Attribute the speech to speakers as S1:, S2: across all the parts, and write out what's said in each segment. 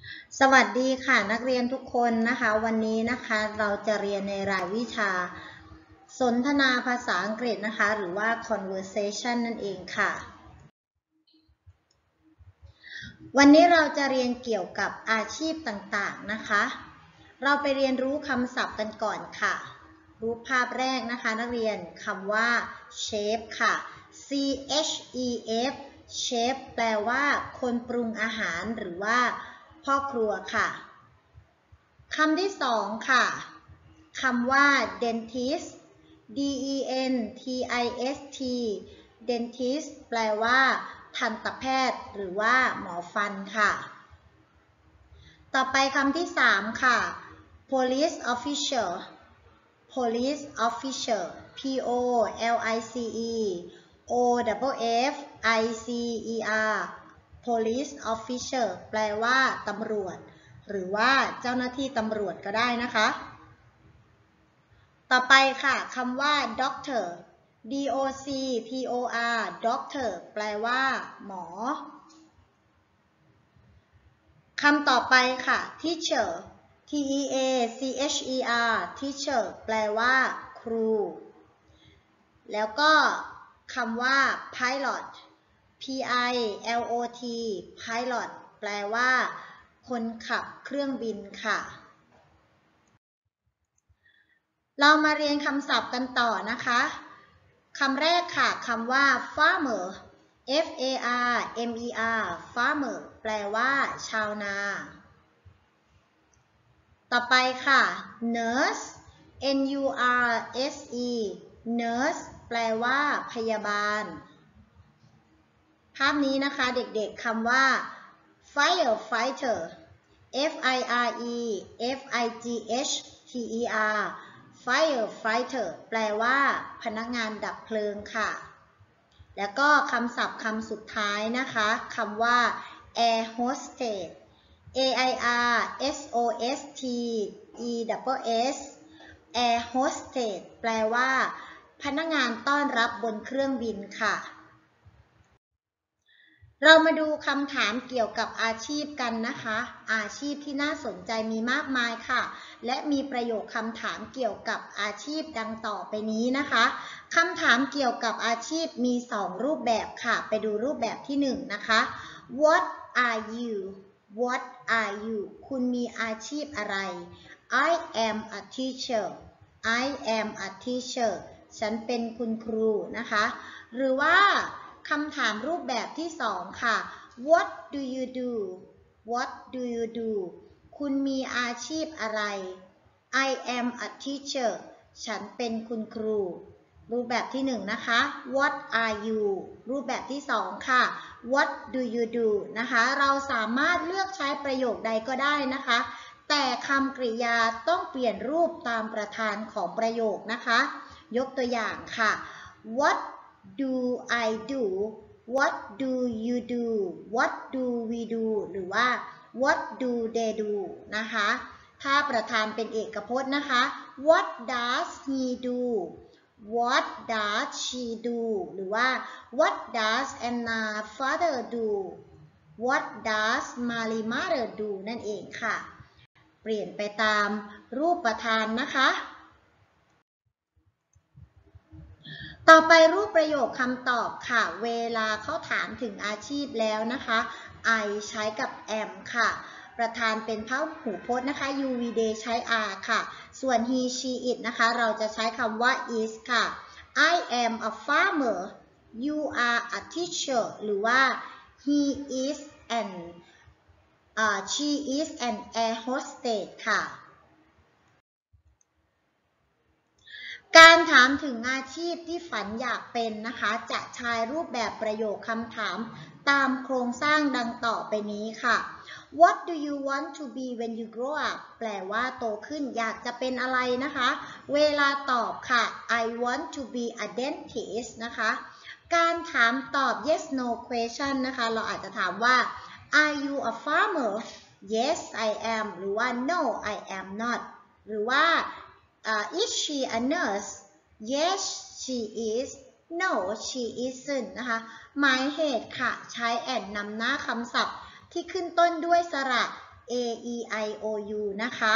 S1: สวัสดีค่ะนักเรียนทุกคนนะคะวันนี้นะคะเราจะเรียนในรายวิชาสนทนาภาษาอังกฤษนะคะหรือว่า conversation นั่นเองค่ะวันนี้เราจะเรียนเกี่ยวกับอาชีพต่างๆนะคะเราไปเรียนรู้คำศัพท์กันก่อนค่ะรูปภาพแรกนะคะนักเรียนคำว่า chef ค่ะ chef chef แปลว่าคนปรุงอาหารหรือว่าพ่อครัวค่ะคำที่สองค่ะคำว่า dentist dentist dentist แปลว่าทันตแพทย์หรือว่าหมอฟันค่ะต่อไปคำที่สามค่ะ police officer police officer p o l i c e o f i c e r police officer แปลว่าตำรวจหรือว่าเจ้าหน้าที่ตำรวจก็ได้นะคะต่อไปค่ะคำว่า doctor doctor doctor แปลว่าหมอคำต่อไปค่ะ teacher teacher teacher แปลว่าครูแล้วก็คำว่า pilot pilot pilot แปลว่าคนขับเครื่องบินค่ะเรามาเรียนคำศัพท์กันต่อนะคะคำแรกค่ะคำว่า farmer f a r m e r farmer แปลว่าชาวนาต่อไปค่ะ nurse n u r s e nurse แปลว่าพยาบาลภาพนี้นะคะเด็กๆคำว่า firefighter f i r e f i g h t e r firefighter แปลว่าพนักงานดับเพลิงค่ะแล้วก็คำศัพท์คำสุดท้ายนะคะคำว่า air hostess a i r s o s t e s air hostess แปลว่าพนักงานต้อนรับบนเครื่องบินค่ะเรามาดูคำถามเกี่ยวกับอาชีพกันนะคะอาชีพที่น่าสนใจมีมากมายค่ะและมีประโยคคำถามเกี่ยวกับอาชีพดังต่อไปนี้นะคะคำถามเกี่ยวกับอาชีพมี2รูปแบบค่ะไปดูรูปแบบที่1นะคะ What are you What are you คุณมีอาชีพอะไร I am a teacher I am a teacher ฉันเป็นคุณครูนะคะหรือว่าคำถามรูปแบบที่2ค่ะ What do you do What do you do คุณมีอาชีพอะไร I am a teacher ฉันเป็นคุณครูรูปแบบที่1นะคะ What are you รูปแบบที่2ค่ะ What do you do นะคะเราสามารถเลือกใช้ประโยคใดก็ได้นะคะแต่คำกริยาต้องเปลี่ยนรูปตามประธานของประโยคนะคะยกตัวอย่างค่ะ What do I do What do you do What do we do หรือว่า What do they do นะคะถ้าประธานเป็นเอกพจน์นะคะ What does he do What does she do หรือว่า What does Anna father do What does Mary mother do นั่นเองค่ะเปลี่ยนไปตามรูปประธานนะคะต่อไปรูปประโยคคำตอบค่ะเวลาเขาถามถึงอาชีพแล้วนะคะ I ใช้กับ am ค่ะประธานเป็นพหูพจน์นะคะ you we they ใช้ are ค่ะส่วน he she it นะคะเราจะใช้คำว่า is ค่ะ I am a farmer you are a teacher หรือว่า he is an she is an air hostess ค่ะการถามถึงอาชีพที่ฝันอยากเป็นนะคะจะใช้รูปแบบประโยคคำถามตามโครงสร้างดังต่อไปนี้ค่ะ What do you want to be when you grow up แปลว่าโตขึ้นอยากจะเป็นอะไรนะคะเวลาตอบค่ะ I want to be a dentist นะคะการถามตอบ yes no question นะคะเราอาจจะถามว่า Are you a farmer Yes I am หรือว่า No I am not หรือว่าis she a nurse Yes she is No she isn't นะคะหมายเหตุค่ะใช้ and นำหน้าคำศัพท์ที่ขึ้นต้นด้วยสระ A E I O U นะคะ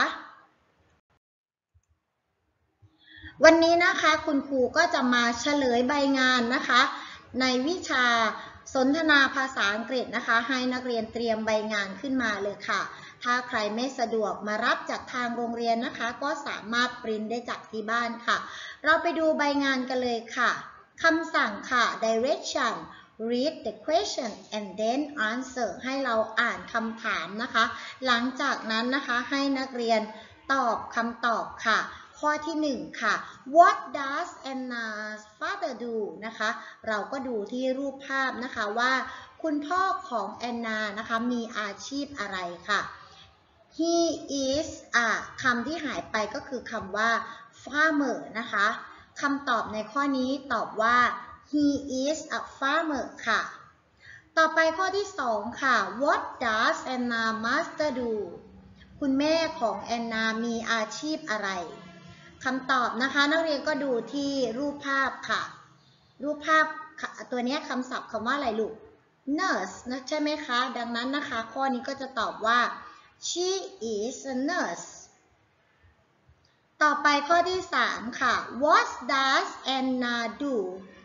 S1: วันนี้นะคะคุณครูก็จะมาเฉลยใบงานนะคะในวิชาสนทนาภาษาอังกฤษนะคะให้นักเรียนเตรียมใบงานขึ้นมาเลยค่ะถ้าใครไม่สะดวกมารับจากทางโรงเรียนนะคะก็สามารถปริ้นได้จากที่บ้านค่ะเราไปดูใบงานกันเลยค่ะคำสั่งค่ะ direction read the question and then answer ให้เราอ่านคำถามนะคะหลังจากนั้นนะคะให้นักเรียนตอบคำตอบค่ะข้อที่1ค่ะ What does Anna's father do นะคะเราก็ดูที่รูปภาพนะคะว่าคุณพ่อของแอนนานะคะมีอาชีพอะไรค่ะ He is คำที่หายไปก็คือคำว่า farmer นะคะคำตอบในข้อนี้ตอบว่า He is a farmer ค่ะต่อไปข้อที่2ค่ะ What does Anna master do คุณแม่ของแอนนามีอาชีพอะไรคำตอบนะคะนักเรียนก็ดูที่รูปภาพค่ะรูปภาพตัวนี้คำศัพท์คำว่าอะไรลูก nurse นะใช่ไหมคะดังนั้นนะคะข้อนี้ก็จะตอบว่า she is a nurse ต่อไปข้อที่3ค่ะ what does Anna do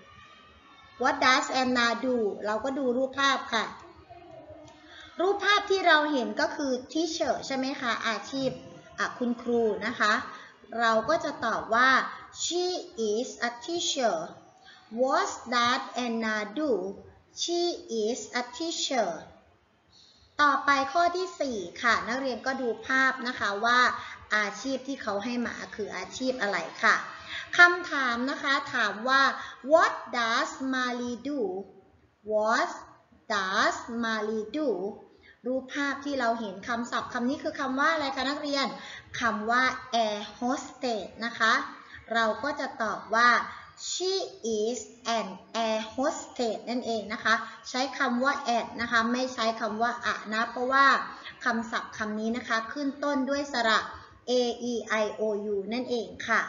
S1: what does Anna do เราก็ดูรูปภาพค่ะรูปภาพที่เราเห็นก็คือ teacher ใช่ไหมคะอาชีพคุณครูนะคะเราก็จะตอบว่า she is a teacher what does Anna do she is a teacher ต่อไปข้อที่4ค่ะนักเรียนก็ดูภาพนะคะว่าอาชีพที่เขาให้มาคืออาชีพอะไรค่ะคำถามนะคะถามว่า what does Mali do what does Mali do รูปภาพที่เราเห็นคำศัพท์คำนี้คือคำว่าอะไรคะนักเรียนคำว่า air hostess นะคะเราก็จะตอบว่า she is an air hostess นั่นเองนะคะใช้คำว่า at นะคะไม่ใช้คำว่าอะนะเพราะว่าคำศัพท์คำนี้นะคะขึ้นต้นด้วยสระ A E I O U นั่นเองค่ะ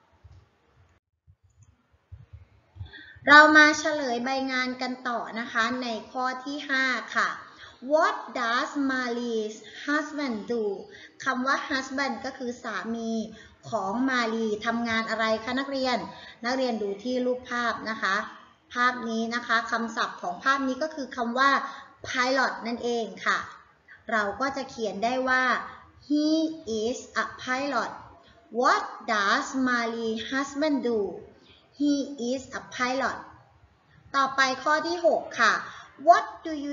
S1: เรามาเฉลยใบงานกันต่อนะคะในข้อที่5ค่ะ What does Mari's husband do คำว่า husband ก็คือสามีของมารีทำงานอะไรคะนักเรียนดูที่รูปภาพนะคะภาพนี้นะคะคำศัพท์ของภาพนี้ก็คือคำว่า pilot นั่นเองค่ะเราก็จะเขียนได้ว่า he is a pilot What does Mari's husband do He is a pilot ต่อไปข้อที่6ค่ะ What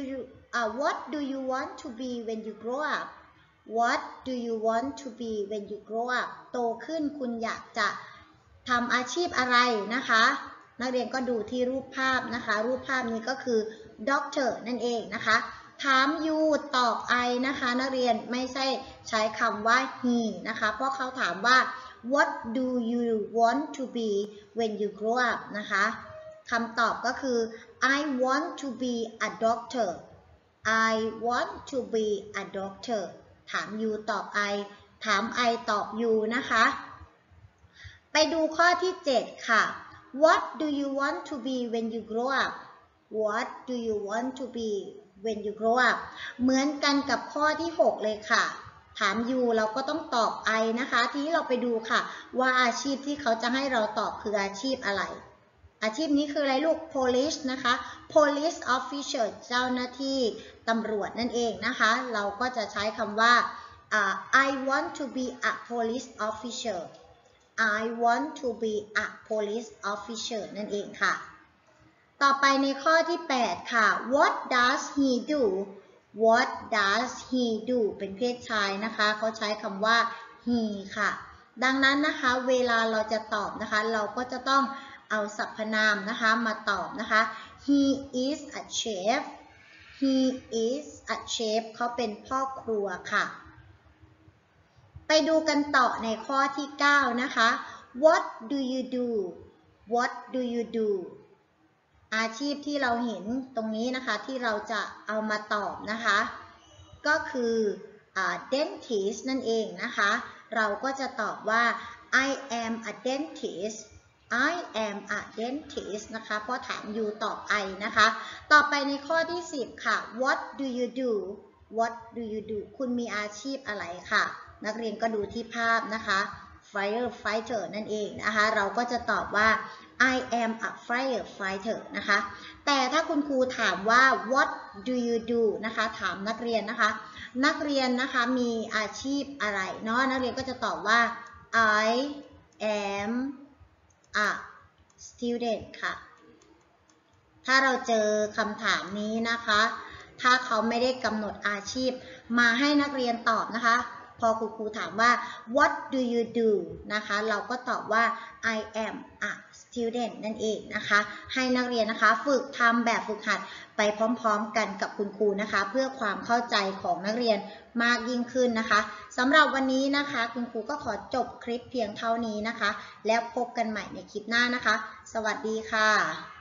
S1: do you want to be when you grow up What do you want to be when you grow up โตขึ้นคุณอยากจะทำอาชีพอะไรนะคะนักเรียนก็ดูที่รูปภาพนะคะรูปภาพนี้ก็คือ doctor นั่นเองนะคะถาม you ตอบ I นะคะนักเรียนไม่ใช่ใช้คำว่า he นะคะเพราะเขาถามว่า What do you want to be when you grow up นะคะคำตอบก็คือ I want to be a doctor I want to be a doctor ถาม you ตอบ I ถาม I ตอบ you นะคะไปดูข้อที่7ค่ะ What do you want to be when you grow up What do you want to be when you grow up เหมือนกันกับข้อที่6เลยค่ะถาม you เราก็ต้องตอบ I นะคะทีนี้เราไปดูค่ะว่าอาชีพที่เขาจะให้เราตอบคืออาชีพอะไรอาชีพนี้คืออะไรลูก police นะคะ police officer เจ้าหน้าที่ตำรวจนั่นเองนะคะเราก็จะใช้คำว่าI want to be a police officer I want to be a police officer นั่นเองค่ะต่อไปในข้อที่8ค่ะ What does he do What does he do เป็นเพศชายนะคะเขาใช้คำว่า he ค่ะดังนั้นนะคะเวลาเราจะตอบนะคะเราก็จะต้องเอาสรรพนามนะคะมาตอบนะคะ He is a chef He is a chef เขาเป็นพ่อครัวค่ะไปดูกันต่อในข้อที่9นะคะ What do you do What do you do อาชีพที่เราเห็นตรงนี้นะคะที่เราจะเอามาตอบนะคะก็คือdentist นั่นเองนะคะเราก็จะตอบว่า I am a dentist I am a dentist นะคะเพราะถาม you ตอบ I นะคะต่อไปในข้อที่10ค่ะ What do you do what do you do คุณมีอาชีพอะไรค่ะนักเรียนก็ดูที่ภาพนะคะ firefighter นั่นเองนะคะเราก็จะตอบว่า I am a firefighter นะคะแต่ถ้าคุณครูถามว่า what do you do นะคะถามนักเรียนนะคะนักเรียนนะคะมีอาชีพอะไรเนาะนักเรียนก็จะตอบว่า I am a student ค่ะถ้าเราเจอคำถามนี้นะคะถ้าเขาไม่ได้กำหนดอาชีพมาให้นักเรียนตอบนะคะพอครูถามว่า what do you do นะคะเราก็ตอบว่า I am a student นั่นเองนะคะให้นักเรียนนะคะฝึกทำแบบฝึกหัดไปพร้อมๆกันกับคุณครูนะคะเพื่อความเข้าใจของนักเรียนมากยิ่งขึ้นนะคะสำหรับวันนี้นะคะคุณครูก็ขอจบคลิปเพียงเท่านี้นะคะแล้วพบกันใหม่ในคลิปหน้านะคะสวัสดีค่ะ